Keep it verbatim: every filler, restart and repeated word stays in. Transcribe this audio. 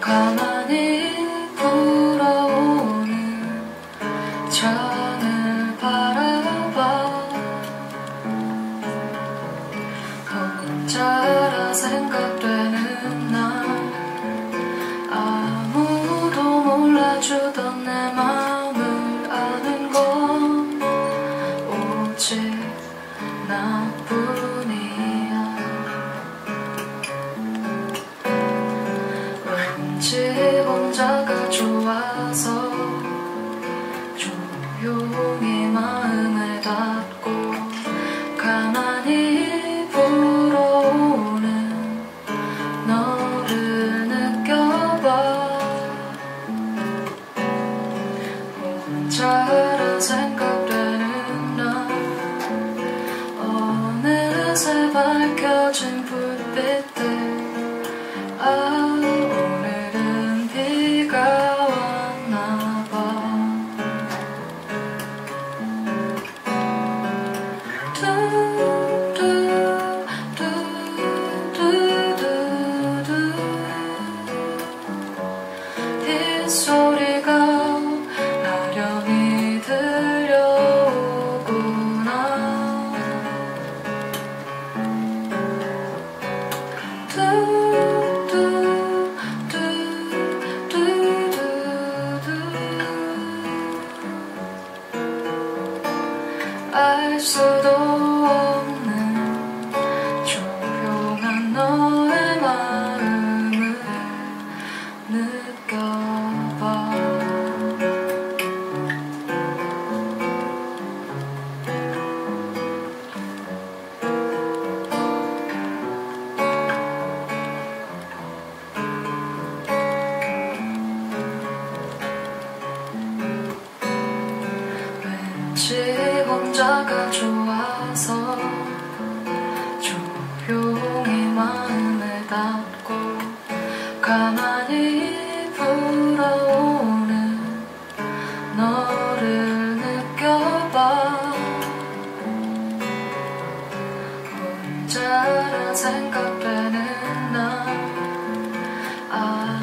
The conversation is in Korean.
가만히 불어오는 창을 바라봐. 혼자라 생각되는 날, 아무도 몰라주던 내 맘을 아는 건 오직 나뿐이야. 왠지 혼자가 좋아서 조용히 마음을 닫고 가만히 불어오는 너를 느껴봐. 혼자라 생각되는 날, 어느새 밝혀진 불빛들. 아, 오늘은 비가 왔나봐. 두두두두두두 빗소리가 아련히 들려오구나. 알 수도 없는 조용한 너의 마음을 느껴봐. 왠지 혼자가 좋아서 조용히 마음을 닫고 가만히 불어오는 너를 느껴봐. 혼자라 생각되는 날, 아